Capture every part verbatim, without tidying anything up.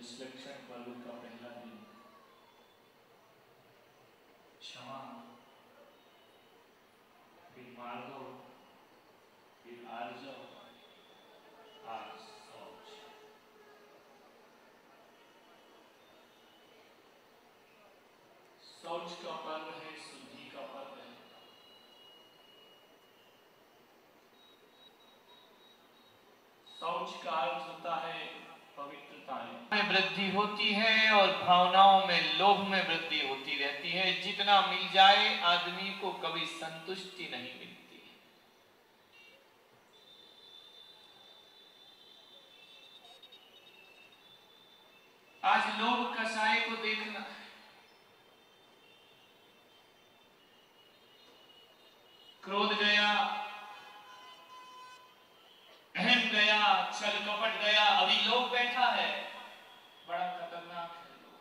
विश्लेषण पर्व का पहला दिन क्षमा, फिर मार्गो, फिर आर्जव, आज शौच। शौच का पर्व है, शुद्धि का पर्व है। शौच का अर्थ होता है पवित्रता में वृद्धि होती है और भावनाओं में, लोभ में वृद्धि होती रहती है। जितना मिल जाए आदमी को कभी संतुष्टि नहीं मिलती। आज लोभ कसाई को देखना, क्रोध गया, अहम गया, छल कपट गया, अभी लोभ बैठा है। बड़ा खतरनाक है लोभ।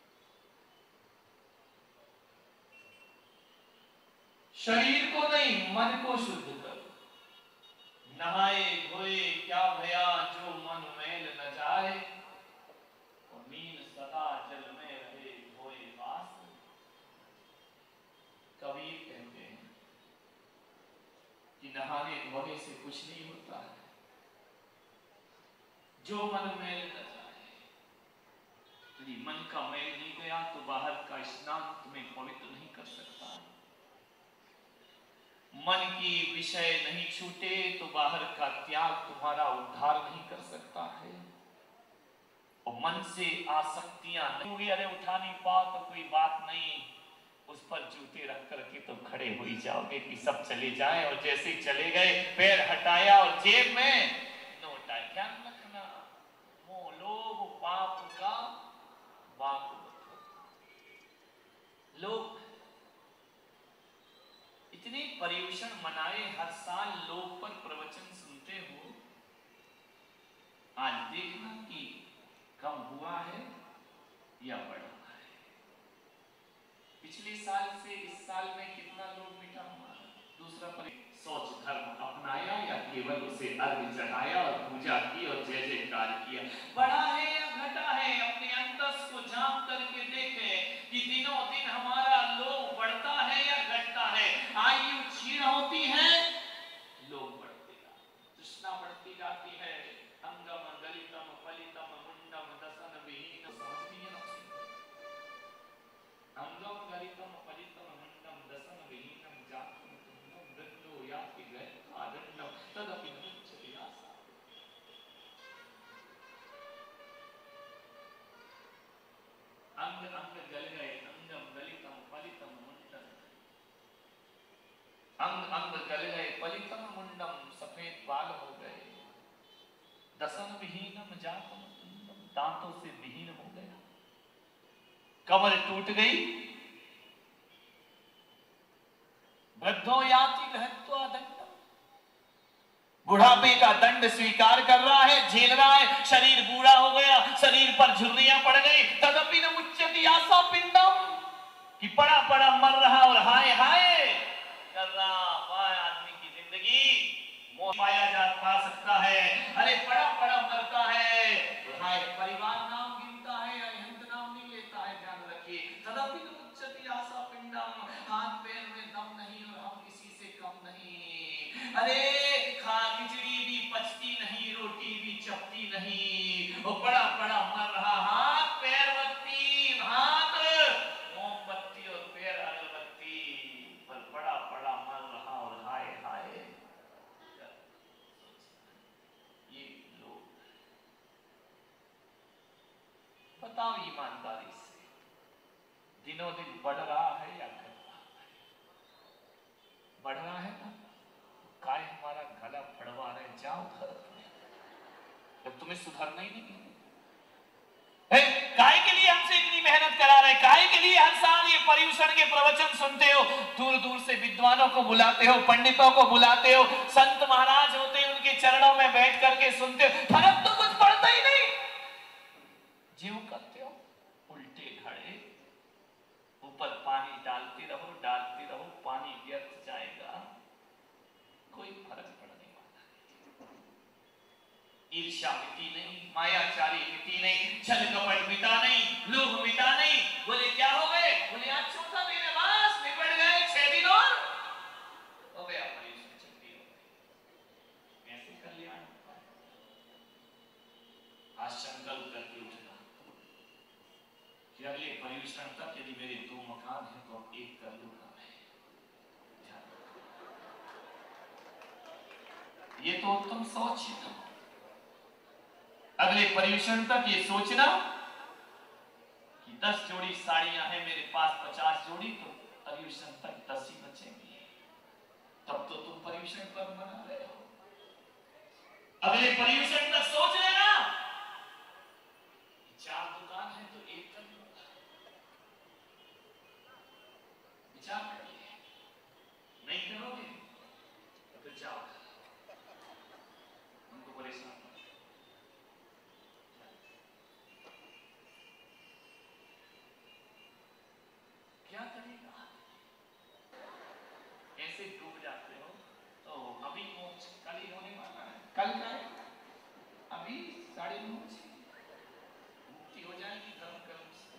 शरीर को नहीं, मन को शुद्ध करो। नहाए धोए क्या भया, जो मन मैल न जाए, और मीन सदा जल में रहे धोए वास। कबीर कहते हैं कि नहाने धोने से कुछ नहीं होता है, जो मन मैल न जाए। यदि मन का मैल नहीं गया तो बाहर का स्नान तुम्हें पवित्र नहीं कर सकता। मन की विषय नहीं छूटे तो बाहर का त्याग तुम्हारा उद्धार नहीं कर सकता है। और मन से आसक्तियां नहीं होगी, अरे उठा नहीं पाओ तो कोई बात नहीं, उस पर जूते रख करके तो खड़े हो ही जाओगे कि सब चले जाएं। और जैसे ही चले गए, पैर हटाया और जेब में नोट आए। ध्यान रखना, मोह लोभ पाप का बाप। लोग इतने पर्युषण मनाए, हर साल लोग पर प्रवचन सुनते हो, आज देखना कि कम हुआ है या बढ़ा है। पिछले साल से इस साल में कितना लोग मिटा हुआ है। दूसरा पर सोच धर्म अपनाया या केवल उसे अर्घ चढ़ाया और पूजा की और जय जयकार किया। बढ़ा है या घटा है, अपने अंतस को झांक करके देखे कि दिनों दिन हमारा लोभ बढ़ता है या घटता है। आयु क्षीण होती है, लोभ बढ़ते जाते, तृष्णा बढ़ती जाती है। अंगम गलितम फलितम मुंडम दसन विहीन। समझ नहीं है। अंगम गलितम फलितम मुंडम दसन विहीनम जातम तुंगम वृद्धो याति गहकादंडम तदपि न मुच्यते आसा। अंग अंग गल गए, अंगम गलितम फलितम मुंडम। अंग अंग गल गए, फलितम मुंडम, सफेद बाल हो गए। दसन विहीनम जातम तुंगम, दांतों से विहीन हो गया। कमर टूट गई। वृद्धो याति गहत्वा दंडम, बुढ़ापे का दंड स्वीकार कर रहा है, झेल रहा है। शरीर बूढ़ा हो गया, शरीर पर झुर्रियां पड़ गई। तदपि न मुच्यते आसा पिंडम, कि पड़ा पड़ा मर रहा और हाय हाय कर रहा। पाए आदमी की जिंदगी मोह पाया जा पा सकता है। अरे पड़ा पड़ा मरता है, हाय परिवार नाम गिनता है या हिंद नाम नहीं लेता है। ध्यान रखिए, तदपि न मुच्यते आसा पिंडम, हाथ पैर में दम नहीं और हम किसी से कम नहीं। अरे खा खिचड़ी भी पचती नहीं, रोटी भी चपती नहीं, वो पड़ा पड़ा मर रहा। हाथ पैर बत्ती, हाथ मोमबत्ती और पैर अगरबत्ती, पर पड़ा पड़ा मर रहा और हाय हाय। ये लोग बताओ ईमानदारी से, दिनों दिन बढ़ रहा है या घट रहा है? बढ़ रहा है ना, काय हमारा गला फड़वा रहे, जाओ घर। जब तुम्हें सुधरना ही नहीं है, काय के लिए हमसे इतनी मेहनत करा रहे, काय के लिए हर साल ये पर्युषण के प्रवचन सुनते हो, दूर दूर से विद्वानों को बुलाते हो, पंडितों को बुलाते हो, संत महाराज होते हैं उनके चरणों में बैठ करके सुनते हो, फर्क तो कुछ पड़ता ही नहीं। ज्यों करते हो उल्टे खड़े, ऊपर पानी डालते रहो डालते रहो, पानी व्यर्थ जाएगा, कोई फर्क पड़ने वाला नहीं। ईर्ष्या मिटी नहीं, मायाचारी मिटी नहीं, छल कपट मिटा नहीं, लोभ मिटा नहीं। बोले क्या हो गए? बोले आज चौथा दिन है, बस निपट गए, छह दिन और हो गया, पर्युषण छुट्टी हो गई। कैसे कल्याण होता है? आज संकल्प करके उठना कि अगले पर्युषण तक यदि मेरे दो मकान हैं तो एक कर लूंगा। ये तो उत्तम सोच है। अगले पर्युषण तक ये सोचना कि दस जोड़ी साड़ियां हैं मेरे पास, पचास जोड़ी, तो पर्युषण तक दस ही बचेंगी, तब तो तुम पर्युषण पर मना रहे हो। अगले पर्युषण तक सोच लेना, चार दुकान है तो एक कर लूंगा। विचार करिए, नहीं करोगे तो फिर जाओ, उनको परेशान क्या करेगा? ऐसे डूब जाते हो तो अभी मोक्ष कल ही होने वाला है, कल का है, अभी साढ़े नौ बजे मुक्ति हो जाएगी धर्म कर्म से।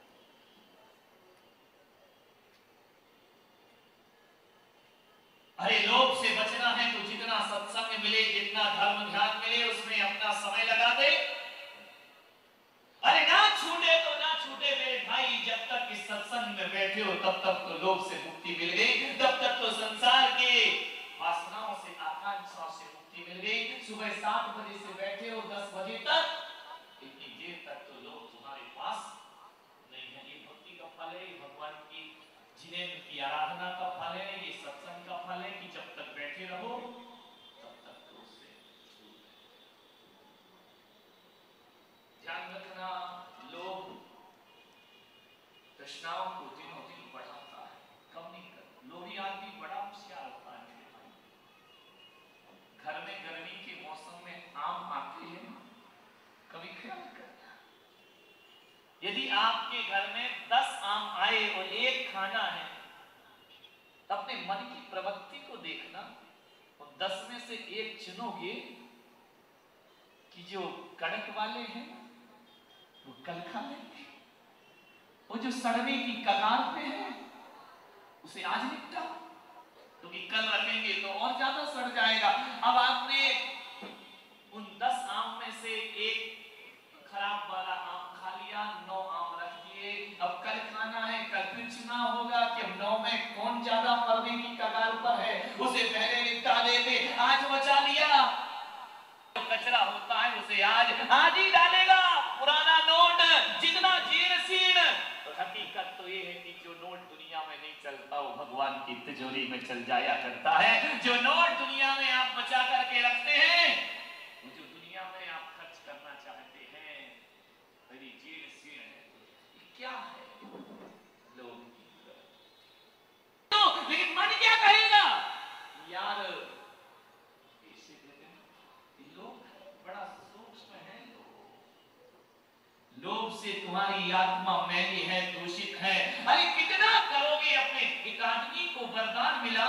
अरे लोभ से बचना है तो जितना सत्संग मिले, जितना धर्म ध्यान मिले, उसमें अपना समय लगा दे। अरे ना छूटे तो ना छूटे मेरे भाई, जब तक इस सत्संग में बैठे हो तब तक तो लोभ से मुक्ति मिल गई, तब तक तो संसार के वासनाओं से, आकांक्षाओं से मुक्ति मिल गई। सुबह सात बजे से बैठे हो दस बजे तक, इतनी देर तक तो लोग तुम्हारे पास नहीं है। ये भक्ति का फल है, भगवान की जिन्हें की आराधना का फल है, ये सत्संग का फल है कि जब तक बैठे रहो तब तक तो उससे ध्यान रखना। लोग तृष्णाओं को दिनों दिन बढ़ाता है, कम नहीं कर। लोभी आदमी बड़ा होशियार होता है मेरे भाई। घर में गर्मी के मौसम में आम आते हैं, कभी ख्याल करना, यदि आपके घर में दस आम आए और एक खाना है, तो अपने मन की प्रवृत्ति को देखना और दस में से एक चुनोगे कि जो कड़क वाले हैं वो कल खा लेंगे, वो जो सड़ने की कगार पे है उसे आज निपटा, क्योंकि तो कल रखेंगे तो और ज्यादा सड़ जाएगा। अब आपने उन दस आम में से एक खराब वाला आम खा लिया, नौ आम रख दिए। अब कल खाना है, कल फिर चुनाव होगा कि नौ में कौन ज्यादा मरने की कगार पर है, उसे पहले निपटा देते। आज बचा लिया, कचरा होता है उसे आज आज ही डालेगा। पुराना नोट जितना जीर्ण, तो हकीकत तो ये है कि जो नोट दुनिया में नहीं चलता वो भगवान की तिजोरी में चल जाया करता है। जो नोट दुनिया में आप बचा करके रखते हैं, वो जो दुनिया में आप खर्च करना चाहते हैं, बड़ी जीर्ण है। क्या है लोग तो, लेकिन मन क्या कहेगा यार, बड़ा सूक्ष्म है। लोभ से तुम्हारी आत्मा मैली है, दूषित है। अरे कितना करोगे अपने? एक आदमी को वरदान मिला,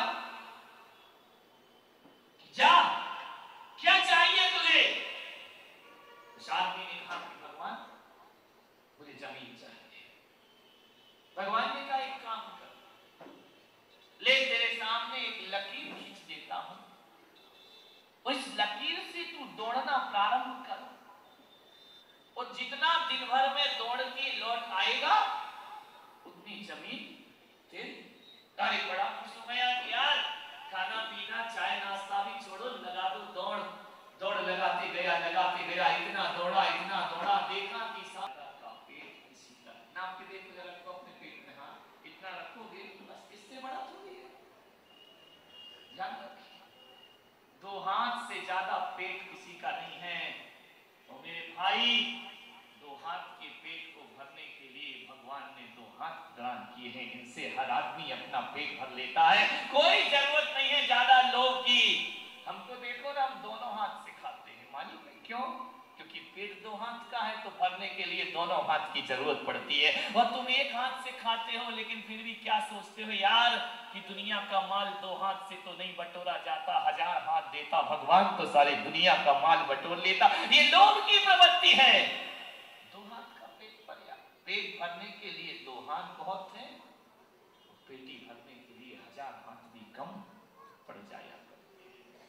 जा क्या चाहिए तुझे? उस आदमी ने कहा कि भगवान मुझे जमीन चाहिए। भगवान ने कहा एक काम कर, ले तेरे सामने एक लकीर खींच देता हूं, उस लकीर से तू दौड़ना प्रारंभ कर, और जितना दिन भर में दौड़ के लौट आएगा उतनी जमीन तेरी। अरे बड़ा खुश हो गया कि यार खाना पीना चाय नाश्ता भी छोड़ो, लगा दो दौड़। दौड़ लगाते गया लगाते गया, इतना दौड़ा इतना दौड़ा, देखा कि सारा का पेट इसी का। नाप के देखो जरा, रखो अपने पेट में, हाँ इतना रखोगे बस, इससे बड़ा थोड़ी है। ध्यान रखिए, दो हाथ से ज्यादा पेट किसी का नहीं है। और मेरे भाई, दो हाथ के पेट को भरने के लिए भगवान ने दो हाथ प्रदान किए हैं, इनसे हर आदमी अपना पेट भर लेता है। कोई जरूरत नहीं है ज्यादा लोभ की। हमको देखो ना, हम दोनों हाथ से खाते हैं, मालूम है क्यों? क्योंकि पेट दो हाथ का है तो भरने के लिए दोनों हाथ की जरूरत पड़ती है। और तुम एक हाथ से खाते हो लेकिन फिर भी क्या सोचते हो यार कि दुनिया का माल दो हाथ से तो नहीं बटोरा जाता, हजार हाथ देता भगवान तो सारी दुनिया का माल बटोर लेता। ये लोभ की प्रवृत्ति है। दो हाथ का पेट पर्याप्त, पेट भरने के लिए दो हाथ बहुत है, पेटी भरने के लिए हजार हाथ भी कम पड़ जाया करते हैं।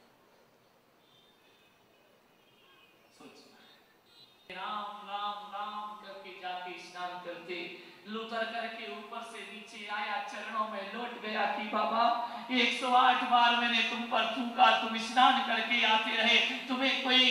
सोच राम राम राम करके जाके स्नान करते, लुतर करके ऊपर से नीचे आया, चरणों में लौट गया कि बाबा एक सौ आठ बार मैंने तुम पर थूका, तुम स्नान करके आते रहे, तुम्हें कोई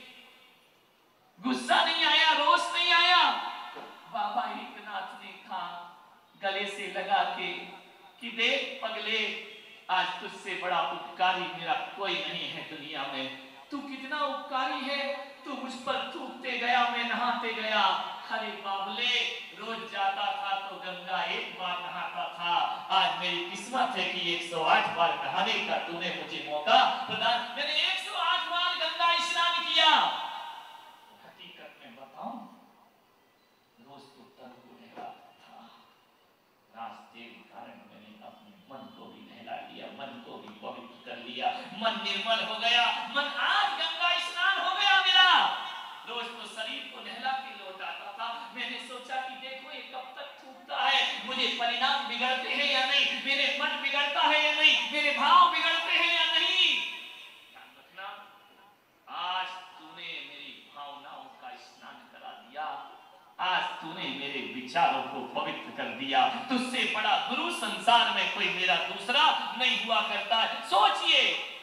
गुस्सा नहीं आया, रोष नहीं आया? बाबा एकनाथ ने कहा गले से लगा के कि देख पगले, आज तुझसे बड़ा उपकारी मेरा कोई नहीं है दुनिया में। तू कितना उपकारी है, तू मुझ पर थूकते गया, मैं नहाते गया। अरे बाबले, रोज जाता था तो गंगा एक बार नहाता था, आज मेरी किस्मत है कि एक सौ आठ बार नहाने का तूने मुझे मौका प्रदान। मैंने एक सौ आठ बार गंगा स्नान किया। हकीकत में बताऊं, रोज तो तन को नहलाता था, रास्ते के कारण मैंने अपने मन को भी नहला लिया, मन को भी पवित्र कर लिया, मन निर्मल हो गया, मन आज गंगा स्नान हो गया मेरा। रोज तो शरीर को नहला के लौट आता था। मैंने सोचा कि देखो ये कब तक थूकता है, मुझे परिणाम बिगड़ते हैं या नहीं, मेरे मन बिगड़ता है या नहीं, मेरे भाव बिगड़ते हैं या नहीं। ध्यान रखना, आज तूने मेरी भावनाओं का स्नान करा दिया, आज तूने मेरे विचारों को पवित्र कर दिया। तुझसे बड़ा गुरु संसार में कोई मेरा दूसरा नहीं हुआ करता है। सोचिए,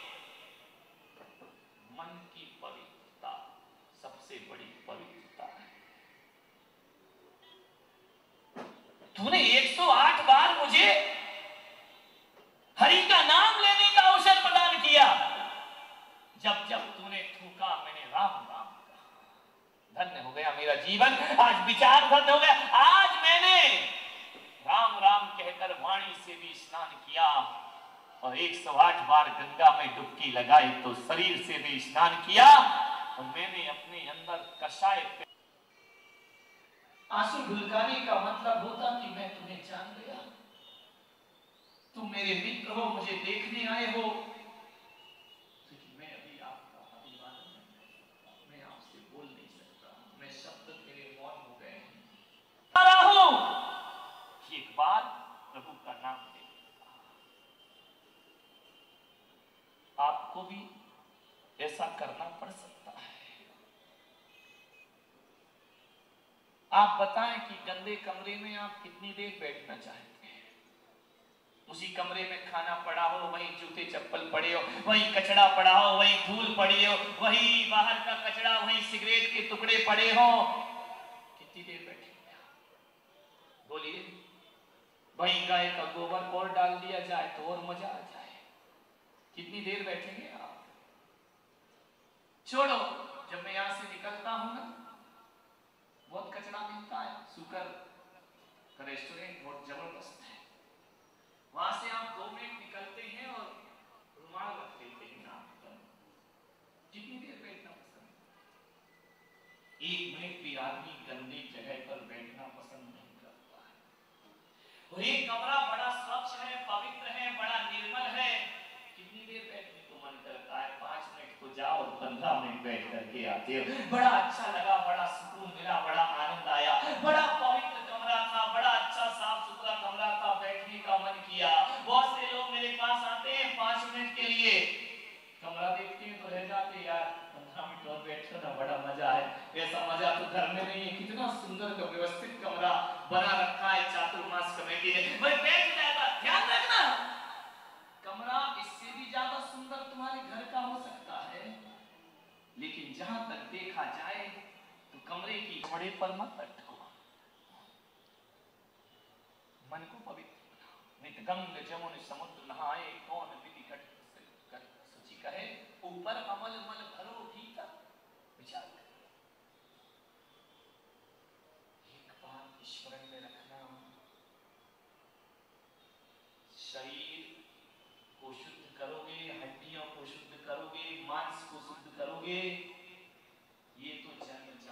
मन की पवित्रता सबसे बड़ी पवित्रता है। तूने एक सौ आठ बार मुझे हरि का नाम लेने का अवसर प्रदान किया। जब जब तूने थूका मैंने राम राम कहा। धन्य हो गया मेरा जीवन, आज विचार धन्य हो गया। आज मैंने राम राम कहकर वाणी से भी स्नान किया और एक सौ आठ बार गंगा में डुबकी लगाई तो शरीर से भी स्नान किया। और मैंने अपने अंदर कषाय पे आंसू ढुलकाने का मतलब होता कि मैं तुम्हें जान गया, तुम मेरे मित्र हो, मुझे देखने आए हो, लेकिन मैं अभी आपका अभिवादन नहीं कर सकता, मैं आपसे बोल नहीं सकता, मैं शब्द मेरे मौन हो गए हैं। एक बार प्रभु का नाम ले, आपको भी ऐसा करना पड़ सकता है। आप बताएं कि गंदे कमरे में आप कितनी देर बैठना चाहते हैं? उसी कमरे में खाना पड़ा हो, वहीं जूते चप्पल पड़े हो, वहीं कचरा पड़ा हो, वहीं धूल पड़ी हो, वहीं बाहर का कचरा, वहीं सिगरेट के टुकड़े पड़े हो, कितनी देर बैठेंगे आप? बोलिए। वहीं गाय का गोबर और डाल दिया जाए तो और मजा आ जाए, कितनी देर बैठेंगे आप? छोड़ो, जब मैं यहां से निकलता हूं ना, बहुत कचरा मिलता है, सुकर का रेस्टोरेंट बहुत जबरदस्त है, वहां से आप दो मिनट निकलते हैं और रुमाल रख लेते हैं नाक पर। कितनी देर बैठना पसंद? एक मिनट भी आदमी गंदी जगह पर बैठना पसंद नहीं करता है। और एक कमरा बड़ा स्वच्छ है, पवित्र है, बड़ा निर्मल है, कितनी देर बैठने को मन करता है? पांच मिनट को जाओ और पंद्रह मिनट बैठ करके आते हो। बड़ा अच्छा लगा, बड़ा सुकून मिला, बड़ा आनंद आया, बड़ा पवित्र कमरा था, बड़ा अच्छा साफ सुथरा कमरा था, बैठने का मन किया। बहुत से लोग मेरे पास आते हैं पांच मिनट के लिए, कमरा देखते हैं तो रह जाते, यार पंद्रह मिनट और बैठो ना, बड़ा मजा है। ऐसा मजा तो घर में नहीं है। कितना सुंदर का व्यवस्थित कमरा बना रखा है चातुर्मास कमेटी ने, मैं बैठ जाता। ध्यान रखना, कमरा इससे भी ज्यादा सुंदर तुम्हारे घर का हो सकता है, लेकिन जहां तक देखा जाए तो कमरे की बड़े पर मत अटको, मन को पवित्र। नित गंग जमुन समुद्र नहाए, कौन विधि घट सूची कहे, ऊपर अमल मल भरो भीतर विचार करें। एक बात स्मरण में रखना, शरीर को शुद्ध करोगे, हड्डियों को शुद्ध करोगे, मांस को शुद्ध करोगे, ये तो जन्म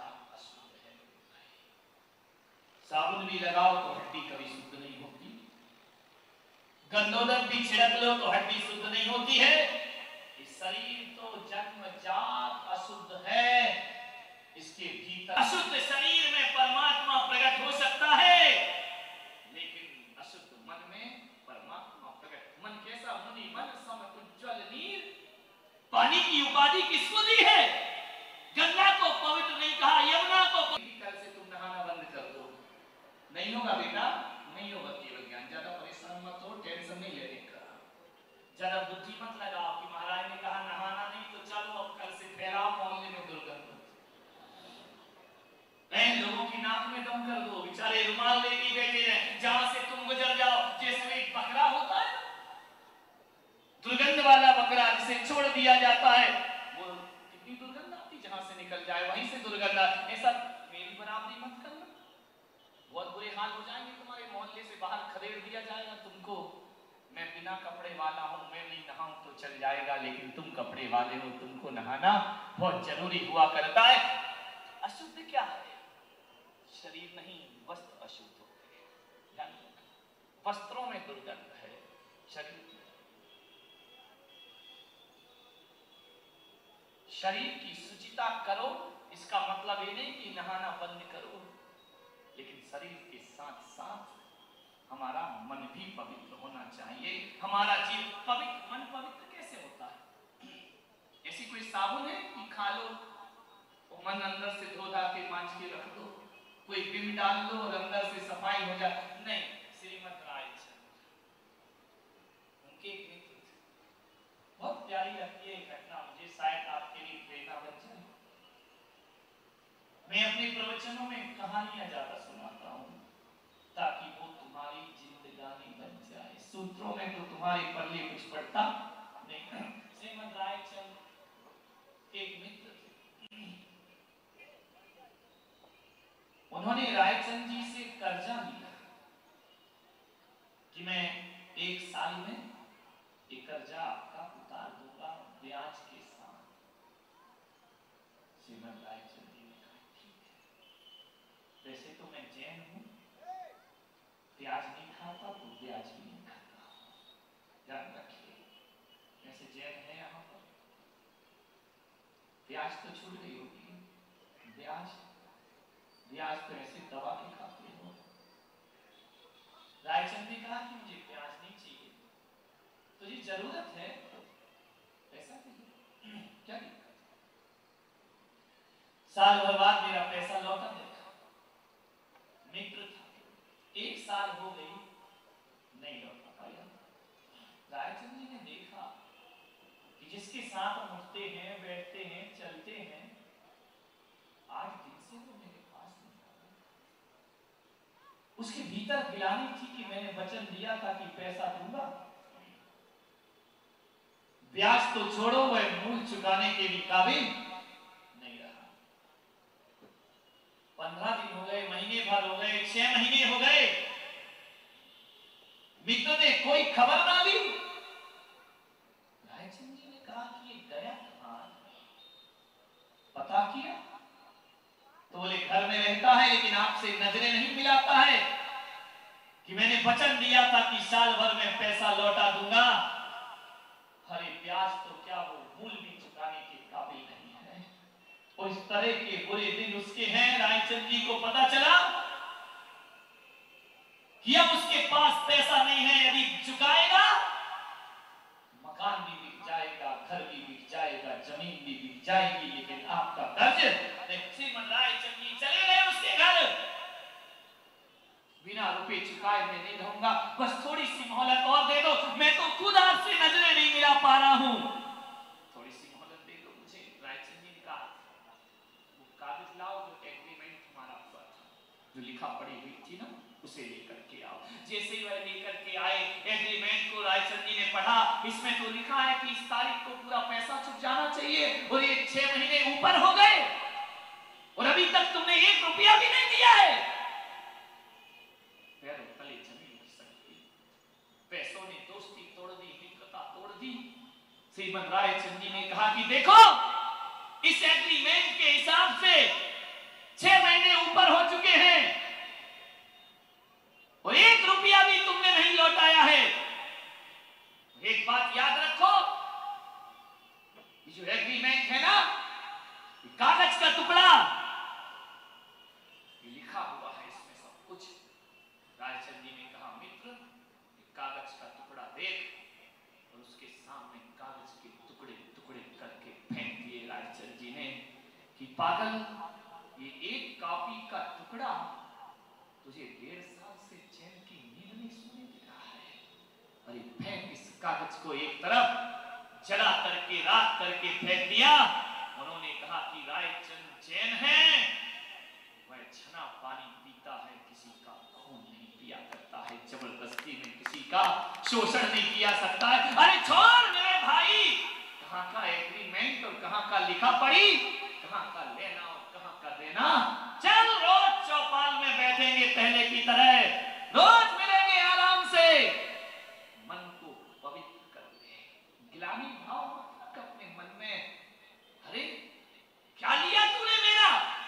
साबुन भी लगाओ तो हड्डी कभी शुद्ध नहीं होती, गंदोदक भी छिड़क लो तो हड्डी शुद्ध नहीं होती है। इस शरीर तो जन्मजात अशुद्ध है, इसके भीतर अशुद्ध शरीर में परमात्मा प्रकट हो सकता है, लेकिन अशुद्ध मन में परमात्मा प्रकट। मन कैसा? मुनि मन सम उज्ज्वल नीर। पानी की उपाधि किसको दी है? गंगा को पवित्र नहीं कहा, यमुना को। कल से तुम नहाना बंद कर दो, नहीं होगा बेटा, नहीं होगा केवल ज्ञान। ज्यादा परेशान मत हो, टेंशन नहीं लेने का, ज्यादा बुद्धि मत लगाओ कि महाराज ने कहा नहाना नहीं तो चलो अब कल से फैलाओ मोहल्ले में दुर्गंध। लोगों की नाक में दम कर दो, बेचारे रुमाल लेके बैठे हैं, जहां से तुम गुजर जाओ। जैसे एक बकरा होता है, दुर्गंध वाला बकरा जिसे छोड़ दिया जाता है, वो कितनी दुर्गंध आती, जहां से निकल जाए वहीं से दुर्गंध। ऐसा मेरी बराबरी मत करना, बहुत बुरे हाल हो जाएंगे तुम्हारे। मोहल्ले से बाहर खदेड़ दिया जाएगा तुमको। मैं बिना कपड़े वाला हूं, मैं नहीं नहाऊं तो चल जाएगा, लेकिन तुम कपड़े वाले हो, तुमको नहाना बहुत जरूरी हुआ करता है। अशुद्ध क्या है? शरीर नहीं, वस्त्र अशुद्ध होते हैं। वस्त्रों में दुर्गंध है, शरीर में। शरीर की शुचिता करो, इसका मतलब ये नहीं कि नहाना बंद करो, लेकिन शरीर के साथ साथ हमारा मन भी पवित्र होना चाहिए। हमारा जीव पवित्र, मन पवित्र कैसे होता है? ऐसी कोई साबुन है कि खा लो और मन अंदर से धो धा के मांझ के रख दो, कोई बिम डाल लो और अंदर से सफाई हो जाए? नहीं। श्रीमद् रायचंद उनके एक मित्र थे, बहुत प्यारी लगती है घटना मुझे, शायद आपके लिए प्रेरणा बन जाए। मैं अपने प्रवचनों में कहानियां ज्यादा सुनाता हूं ताकि वो तुम्हारी जिंदगानी बन जाए। सूत्रों में तो तुम्हारे पल्ले कुछ पड़ता नहीं। श्रीमद् रायचंद एक मित्र थे, उन्होंने रायचंद जी से कर्जा लिया कि मैं एक साल में एक कर्जा आपका उतार दूंगा ब्याज के साथ। श्रीमद् रायचंद जी ने कहा ठीक है, वैसे तो मैं जैन हूं, ब्याज नहीं खाता तो ब्याज भी नहीं खाता, ध्यान रखिए। वैसे जैन है यहाँ पर, ब्याज तो छूट गई होगी, ब्याज ब्याज तो ऐसे दबा के खाते हो। रायचंद ने कहा कि मुझे ब्याज नहीं चाहिए, तुझे जरूरत है पैसा चाहिए, क्या दिक्कत? साल भर बाद मेरा पैसा लौटा देगा। मित्र था, एक साल हो गई नहीं लौटा पाया। रायचंद जी ने देखा कि जिसके साथ हम उठते हैं, बैठते हैं, चलते हैं, आज दिन से वो मेरे पास नहीं आ रहा। उसके भीतर गिलानी थी कि मैंने वचन दिया था कि पैसा दूंगा, ब्याज तो छोड़ो वह मूल चुकाने के भी काबिल नहीं रहा। पंद्रह दिन हो गए, महीने भर हो गए, छह महीने हो गए, मित्र ने कोई खबर ना ली। रायचंद जी ने कहा कि ये गया कहां? पता किया तो बोले घर में रहता है, लेकिन आपसे नजरें नहीं मिलाता है कि मैंने वचन दिया था कि साल भर में पैसा लौटा दूंगा। अरे ब्याज तो क्या, वो मूल भी चुकाने के काबिल नहीं है। और इस तरह के बुरे दिन उसके हैं। रायचंद जी को पता चला कि अब उसके पास पैसा नहीं है, यदि चुकाएगा मकान भी बिक जाएगा, घर भी बिक जाएगा, जमीन भी बिक जाएगी, लेकिन आपका कर्ज। श्रीमद् रायचंद जी चले गए उसके घर। बिना रुपए चुकाए मैं नहीं रहूंगा, बस थोड़ी सी मोहलत और दे दो, मैं तो खुद आपसे नजरें नहीं मिला पा रहा हूं, थोड़ी सी मोहलत दे दो मुझे। रायचंद जी ने कहा वो कागज लाओ जो एग्रीमेंट तुम्हारा हुआ था, जो लिखा पढ़ी हुई थी ना, उसे लेकर के आओ। जैसे ही वह लेकर के आए एग्रीमेंट को, रायचंद जी ने पढ़ा। इसमें तो लिखा है कि इस तारीख को पूरा पैसा चुक जाना चाहिए, और ये छह महीने ऊपर हो गए और अभी तक तुमने एक रुपया भी नहीं दिया है। पैरों तले जमीन खिसक गई, पैसों ने दोस्ती तोड़ दी, मित्रता तोड़ दी। श्रीमद् रायचंद जी ने कहा कि देखो, इस एग्रीमेंट के हिसाब से छह महीने ऊपर हो चुके हैं, कि पागल, ये एक कॉपी का टुकड़ा तुझे डेढ़ साल से चैन की नींद नहीं सोने दे रहा है। अरे फेंक इस कागज को एक तरफ, जला करके राख करके फेंक दिया। उन्होंने कहा कि रायचंद जैन है, वह छना पानी पीता है, किसी का खून नहीं पिया करता है, जबरदस्ती में किसी का शोषण नहीं किया सकता है। अरे छोड़ मेरे भाई, कहां का एग्रीमेंट और कहां का लिखा पड़ी, कहां का लेना और कहां का देना। चल रोज चौपाल में बैठेंगे पहले की तरह, रोज मिलेंगे आराम से, मन को पवित्र कर ले, गिलानी भाव मत रख अपने मन में। अरे क्या लिया तूने मेरा,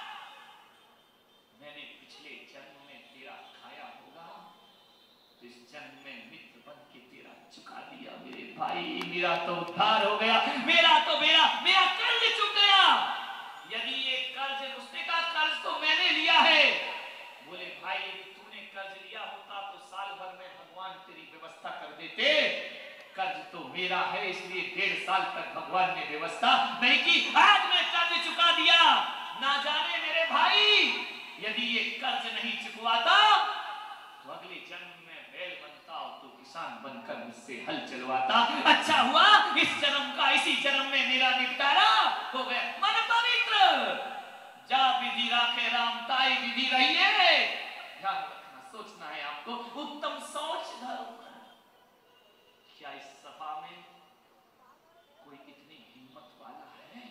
मैंने पिछले जन्म में तेरा खाया होगा, तो इस जन्म में मित्र बन के तेरा चुका दिया मेरे भाई। मेरा तो उद्धार हो गया, मेरा तो मेरा मेरा कर्ज चुक गया। यदि ये कर्ज, उसने कहा कर्ज तो मैंने लिया है। बोले भाई यदि तूने कर्ज लिया होता तो साल भर में भगवान तेरी व्यवस्था कर देते, कर्ज तो मेरा है इसलिए डेढ़ साल तक भगवान ने व्यवस्था नहीं की, आज मैं कर्ज चुका दिया। ना जाने मेरे भाई, यदि ये कर्ज नहीं चुकवाता तो अगले जन्म में बैल बनता और तो किसान बनकर मुझसे हल चलवाता। अच्छा हुआ इस जन्म का इसी जन्म में मेरा निपटारा हो गया। मन पवित्र, जा विधि राखे राम ताई विधि रही है। ध्यान रखना, सोचना है आपको, उत्तम सोच धरो। क्या इस सभा में कोई इतनी हिम्मत वाला है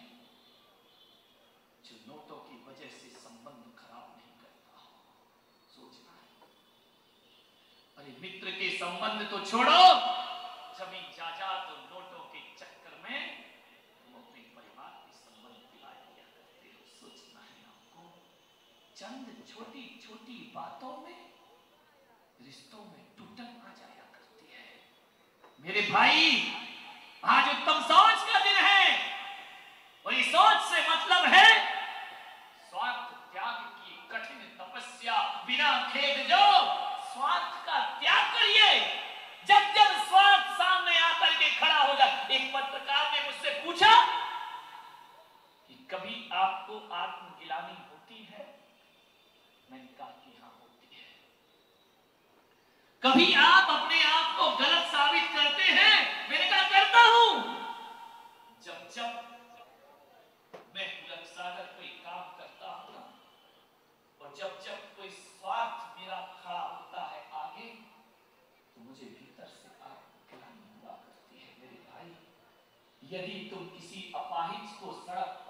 जो नोटों की वजह से संबंध खराब नहीं करता? सोचना है। अरे मित्र के संबंध तो छोड़ो, जमीन जायदाद और नोटों के चक्कर में तुम अपने परिवार के संबंध दिला दिया करते हो। सोचना है आपको, चंद छोटी छोटी बातों में रिश्तों में टूटन आ जाया करती है। मेरे भाई आज उत्तम सोच का दिन है, और इस सोच से मतलब है स्वार्थ त्याग की कठिन तपस्या, बिना खेद जो स्वार्थ का त्याग करिए। जब जब स्वार्थ सामने आकर के खड़ा हो जाए। एक पत्रकार ने मुझसे पूछा कि कभी आपको आत्मगिलानी होती है? मैंने कहा कि हाँ होती है। कभी आप अपने आप को गलत साबित करते हैं? मैंने कहा करता हूं। जब जब मैं बुलंद सागर कोई काम करता हूं ना, और जब जब कोई स्वार्थ मेरा खड़ा होता है आगे, तो मुझे भीतर से आत्मगिलानी हुआ करती है। मेरे भाई, यदि तुम किसी अपाहिज को सड़क